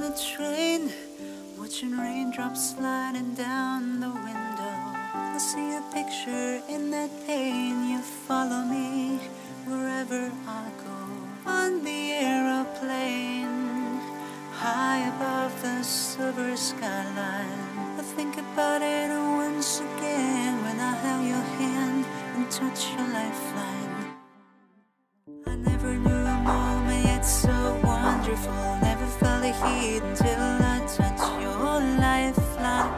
the train, watching raindrops sliding down the window. I see a picture in that pane. You follow me wherever I go. On the aeroplane, high above the silver skyline, I think about it once again when I held your hand and touched your lifeline. I never knew a moment yet so wonderful. Never felt the heat until I touched your lifeline.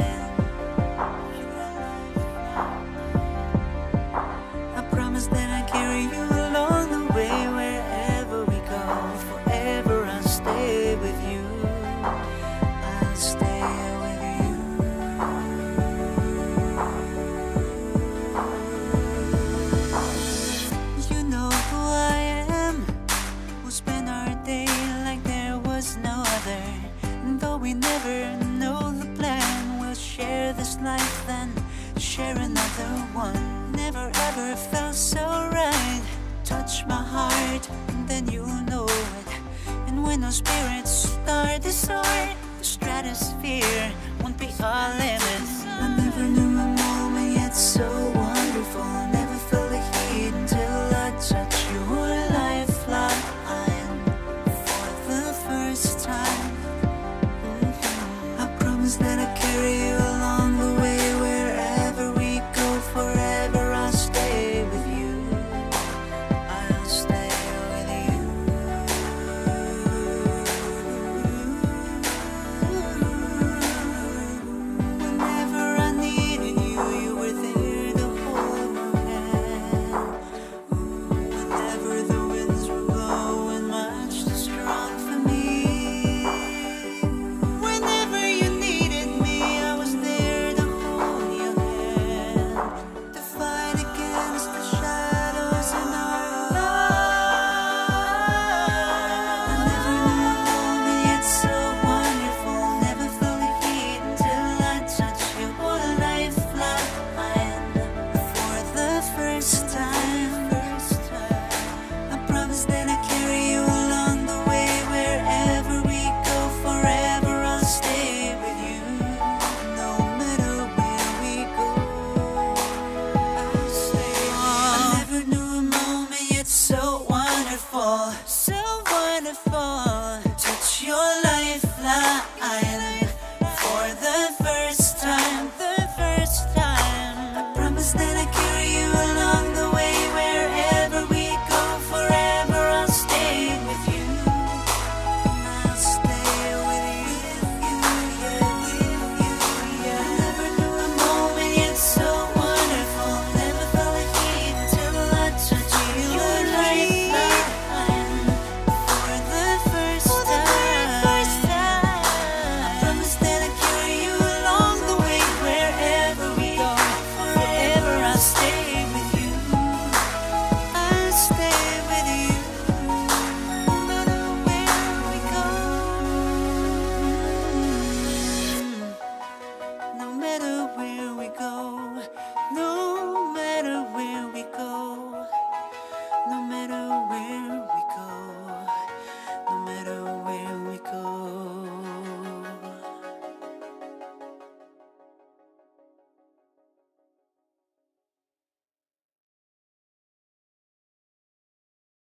I promise that I carry you along the way wherever we go. Forever I'll stay with you. I'll stay with you. You know who I am. We'll spend our day like there was no other. And though we never know the plan, we'll share this life then share another one. Never ever felt so right. Touch my heart and then you know it. And when our spirits start to soar, the stratosphere won't be our limit. I never knew a moment yet so wonderful. Never felt the heat until I touched your lifeline for the first time. I promise that I carry you along the way wherever we go. Forever I'll stay with you. I'll stay with you. Whenever I needed you, you were there to hold my hand. Whenever the winds were blowing much too strong for me, whenever you needed me, I was there to hold your hand, to fight against the shadows in our lives. I never knew a moment yet so wonderful. Never felt the heat until I touched your lifeline for the first time. I promise that I carry you along the way wherever we go. Forever I'll stay with you. No matter where we go, I'll stay. I never knew a moment yet so wonderful, so wonderful.